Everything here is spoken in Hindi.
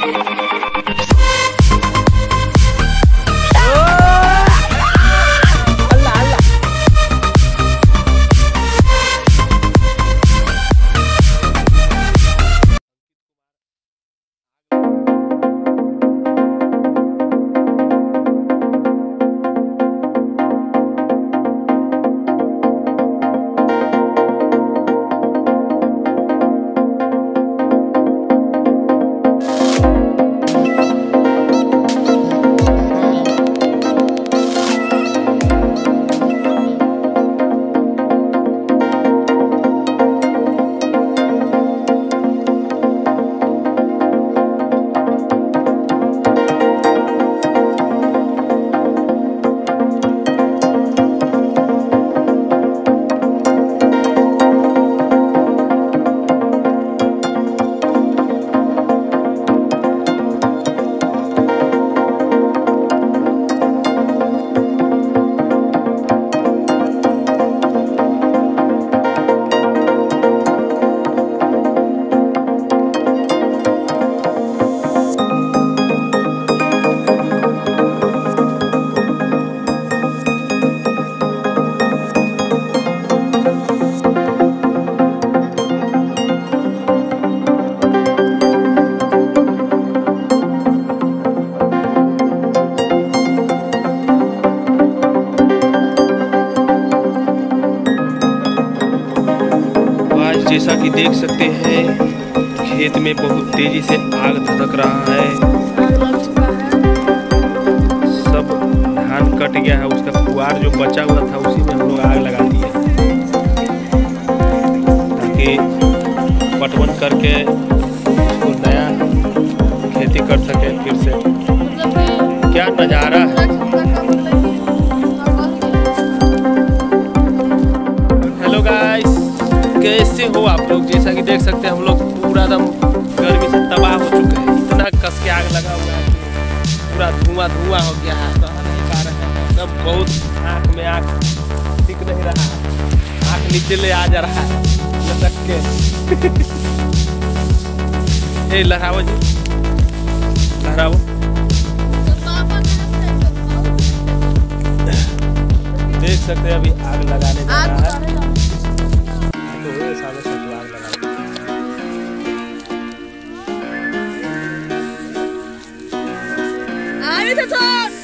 जैसा कि देख सकते हैं खेत में बहुत तेजी से आग धधक रहा है। सब धान कट गया है, उसका पुआर जो बचा हुआ था उसी में हम लोग आग लगा दिए ताकि पटवन करके उसको नया खेती कर सके फिर से। क्या नज़ारा है। हेलो गाइस, कैसे हो आप लोग। जैसा कि देख सकते हैं हम लोग पूरा एकदम गर्मी से तबाह हो चुके हैं। इतना कस के आग लगा हुआ है, पूरा धुआं धुआं हो गया है। सह नहीं पा रहे हैं, सब बहुत आँख में आँख टिक नहीं रहा है, आँख नीचे ले आ जा रहा है लटक के। ए लहराओ जी, लहराओ। देख सकते हैं अभी आग लगाने जा रहा है। आगे तो